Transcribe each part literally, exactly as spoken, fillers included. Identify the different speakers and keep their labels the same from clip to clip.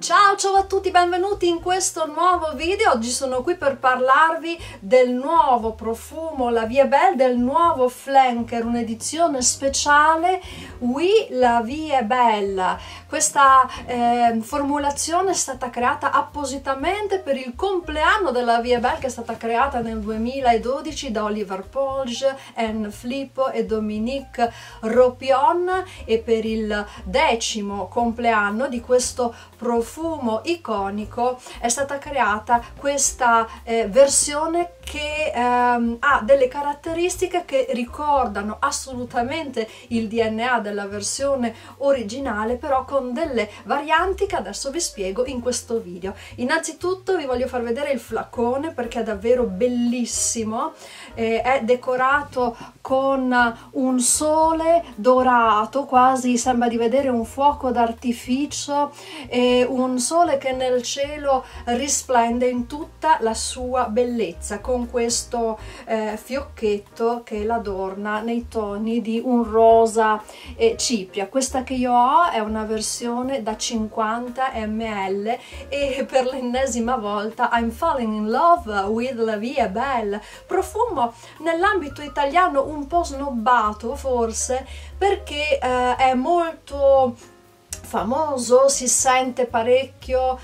Speaker 1: Ciao ciao a tutti, benvenuti in questo nuovo video. Oggi sono qui per parlarvi del nuovo profumo La Vie Belle, del nuovo flanker, un'edizione speciale Oui La Vie Belle. Questa eh, formulazione è stata creata appositamente per il compleanno della Vie Belle, che è stata creata nel duemiladodici da Oliver Polge, Anne Filippo e Dominique Ropion, e per il decimo compleanno di questo profumo profumo iconico è stata creata questa eh, versione che ehm, ha delle caratteristiche che ricordano assolutamente il D N A della versione originale, però con delle varianti che adesso vi spiego in questo video. Innanzitutto vi voglio far vedere il flacone perché è davvero bellissimo, eh, è decorato con un sole dorato, quasi sembra di vedere un fuoco d'artificio, e un sole che nel cielo risplende in tutta la sua bellezza, con questo eh, fiocchetto che l'adorna nei toni di un rosa eh, cipria. Questa che io ho è una versione da cinquanta millilitri e per l'ennesima volta I'm falling in love with La Vie Belle, profumo nell'ambito italiano un po' snobbato forse, perché eh, è molto famoso, si sente parecchio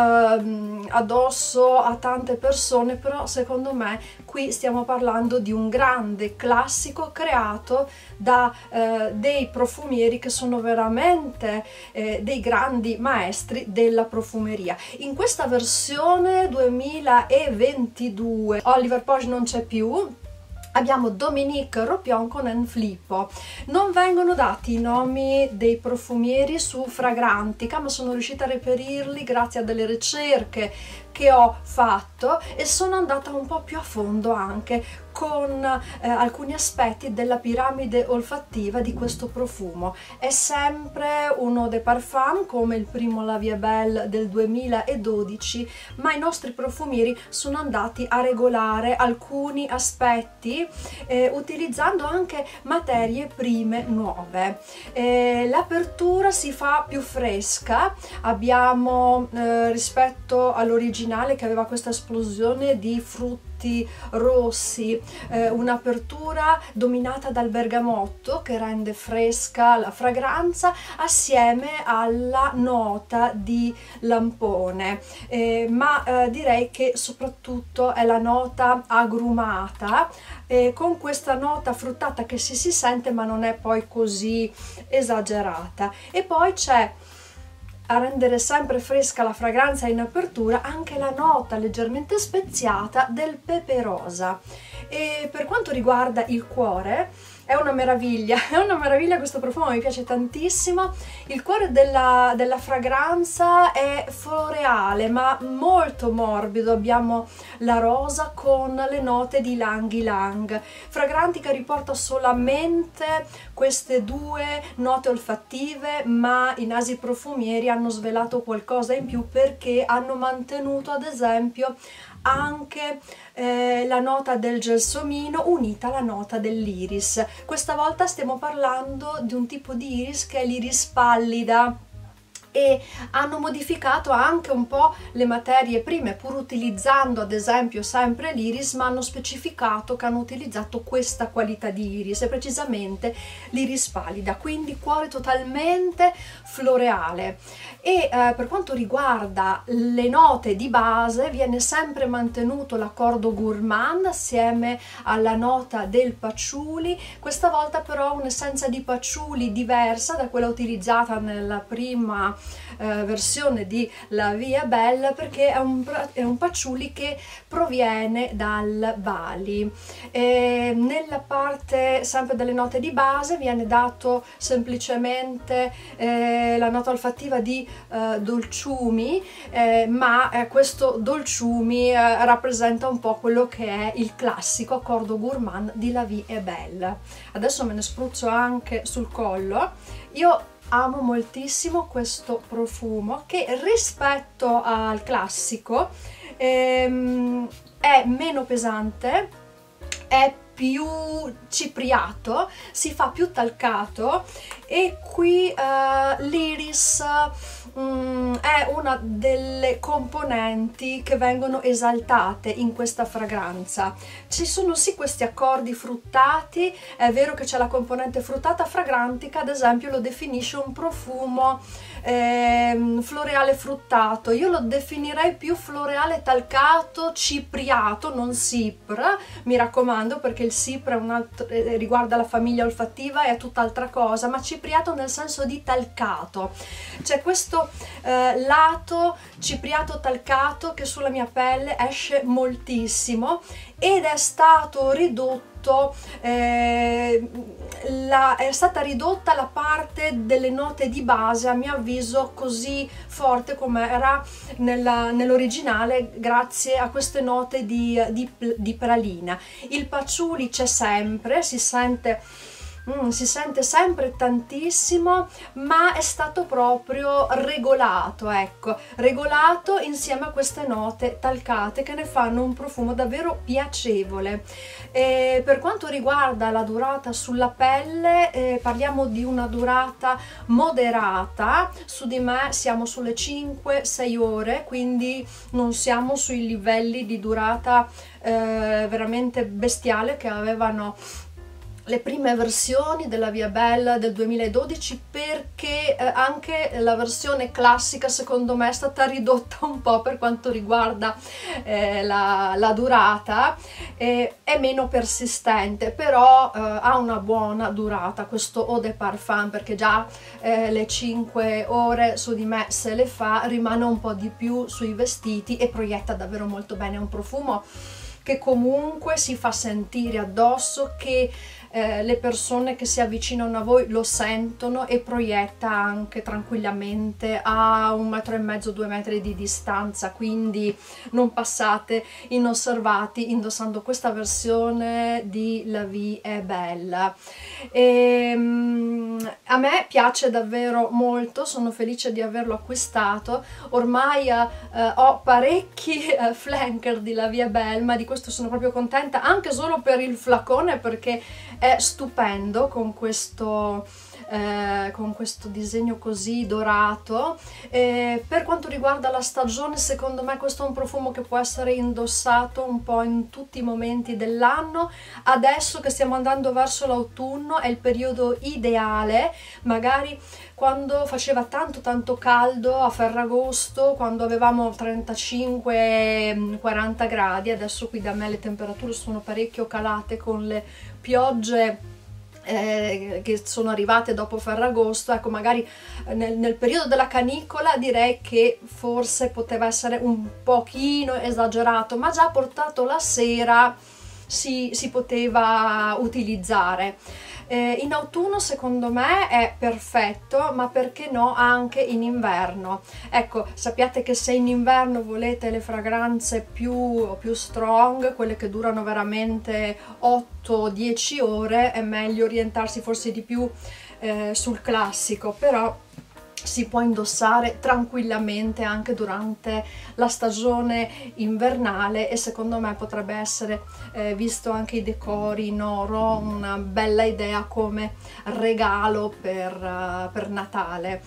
Speaker 1: eh, addosso a tante persone, però secondo me qui stiamo parlando di un grande classico creato da eh, dei profumieri che sono veramente eh, dei grandi maestri della profumeria. In questa versione duemilaventidue Oliver Polge non c'è più, abbiamo Dominique Ropion con Anne Filippo. Non vengono dati i nomi dei profumieri su Fragrantica, ma sono riuscita a reperirli grazie a delle ricerche che ho fatto e sono andata un po' più a fondo anche con eh, alcuni aspetti della piramide olfattiva di questo profumo. È sempre un eau de parfum come il primo La Vie Belle del duemiladodici, ma i nostri profumieri sono andati a regolare alcuni aspetti eh, utilizzando anche materie prime nuove. Eh, l'apertura si fa più fresca, abbiamo eh, rispetto all'originale che aveva questa esplosione di frutti rossi, eh, un'apertura dominata dal bergamotto che rende fresca la fragranza assieme alla nota di lampone, eh, ma eh, direi che soprattutto è la nota agrumata, eh, con questa nota fruttata che si, si sente ma non è poi così esagerata. E poi c'è, a rendere sempre fresca la fragranza in apertura, anche la nota leggermente speziata del pepe rosa. E per quanto riguarda il cuore, è una meraviglia, è una meraviglia questo profumo, mi piace tantissimo. Il cuore della, della fragranza è floreale ma molto morbido, abbiamo la rosa con le note di Ylang Ylang. Fragrantica riporta solamente queste due note olfattive, ma i nasi profumieri hanno svelato qualcosa in più perché hanno mantenuto ad esempio anche eh, la nota del gelsomino unita alla nota dell'iris. Questa volta stiamo parlando di un tipo di iris che è l'iris pallida, e hanno modificato anche un po' le materie prime, pur utilizzando ad esempio sempre l'iris, ma hanno specificato che hanno utilizzato questa qualità di iris, e precisamente l'iris pallida, quindi cuore totalmente floreale. E eh, per quanto riguarda le note di base viene sempre mantenuto l'accordo gourmand assieme alla nota del patchouli, questa volta però un'essenza di patchouli diversa da quella utilizzata nella prima Eh, versione di La Vie Belle, perché è un, è un patchouli che proviene dal Bali. E nella parte sempre delle note di base viene dato semplicemente eh, la nota olfattiva di eh, dolciumi, eh, ma eh, questo dolciumi eh, rappresenta un po' quello che è il classico accordo gourmand di La Vie Belle. Adesso me ne spruzzo anche sul collo. Io amo moltissimo questo profumo che rispetto al classico ehm, è meno pesante, è più cipriato, si fa più talcato, e qui uh, l'iris mm, è una delle componenti che vengono esaltate in questa fragranza. Ci sono sì questi accordi fruttati, è vero che c'è la componente fruttata. Fragrantica ad esempio lo definisce un profumo eh, floreale fruttato, io lo definirei più floreale talcato cipriato, non cipr, mi raccomando, perché il cipr è un altro, eh, riguarda la famiglia olfattiva, è tutt'altra cosa, ma cipriato nel senso di talcato. C'è questo eh, lato cipriato talcato che sulla mia pelle esce moltissimo ed è stato ridotto, eh, la, è stata ridotta la parte delle note di base, a mio avviso così forte come era nell'originale, grazie a queste note di, di, di pralina. Il patchouli c'è sempre, si sente Mm, si sente sempre tantissimo, ma è stato proprio regolato, ecco, regolato insieme a queste note talcate che ne fanno un profumo davvero piacevole. E per quanto riguarda la durata sulla pelle, eh, parliamo di una durata moderata, su di me siamo sulle cinque sei ore, quindi non siamo sui livelli di durata eh, veramente bestiale che avevano le prime versioni della Via Bella del duemiladodici, perché eh, anche la versione classica secondo me è stata ridotta un po' per quanto riguarda eh, la, la durata, eh, è meno persistente, però eh, ha una buona durata questo Eau de Parfum, perché già eh, le cinque ore su di me se le fa, rimane un po' di più sui vestiti e proietta davvero molto bene. È un profumo che comunque si fa sentire addosso, che eh, le persone che si avvicinano a voi lo sentono e proietta anche tranquillamente a un metro e mezzo, due metri di distanza, quindi non passate inosservati indossando questa versione di La Vie est Belle. E, um, a me piace davvero molto, sono felice di averlo acquistato. Ormai eh, ho parecchi eh, flanker di La Vie est Belle, ma di questo sono proprio contenta, anche solo per il flacone, perché è stupendo con questo, eh, con questo disegno così dorato. E per quanto riguarda la stagione, secondo me questo è un profumo che può essere indossato un po' in tutti i momenti dell'anno. Adesso che stiamo andando verso l'autunno è il periodo ideale, magari quando faceva tanto tanto caldo a Ferragosto, quando avevamo trentacinque quaranta gradi. Adesso qui da me le temperature sono parecchio calate con le piogge eh, che sono arrivate dopo Ferragosto. Ecco, magari nel, nel periodo della canicola direi che forse poteva essere un pochino esagerato, ma già portato la sera si, si poteva utilizzare. Eh, in autunno secondo me è perfetto, ma perché no anche in inverno. Ecco, sappiate che se in inverno volete le fragranze più, più strong, quelle che durano veramente otto dieci ore, è meglio orientarsi forse di più eh, sul classico, però si può indossare tranquillamente anche durante la stagione invernale, e secondo me potrebbe essere, eh, visto anche i decori in oro, una bella idea come regalo per, uh, per Natale.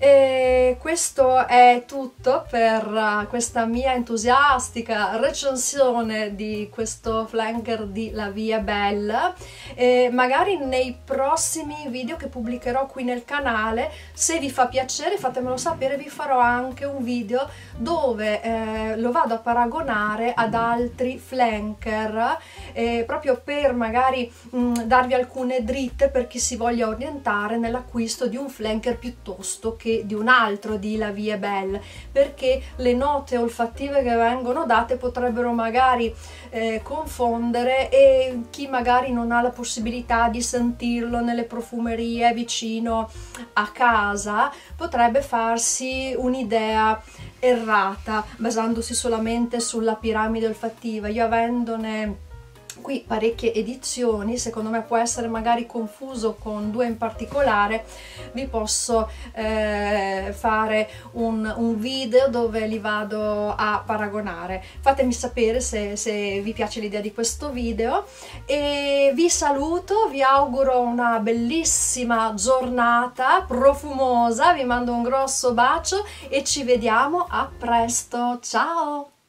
Speaker 1: E questo è tutto per uh, questa mia entusiastica recensione di questo flanker di La Vie est Belle. E magari nei prossimi video che pubblicherò qui nel canale, se vi fa piacere fatemelo sapere, vi farò anche un video dove eh, lo vado a paragonare ad altri flanker, eh, proprio per magari mh, darvi alcune dritte per chi si voglia orientare nell'acquisto di un flanker piuttosto che di un altro di La Vie est Belle, perché le note olfattive che vengono date potrebbero magari eh, confondere, e chi magari non ha la possibilità di sentirlo nelle profumerie vicino a casa potrebbe farsi un'idea errata basandosi solamente sulla piramide olfattiva. Io avendone qui parecchie edizioni, secondo me può essere magari confuso con due in particolare, vi posso eh, fare un, un video dove li vado a paragonare. Fatemi sapere se, se vi piace l'idea di questo video e vi saluto, vi auguro una bellissima giornata profumosa, vi mando un grosso bacio e ci vediamo a presto, ciao!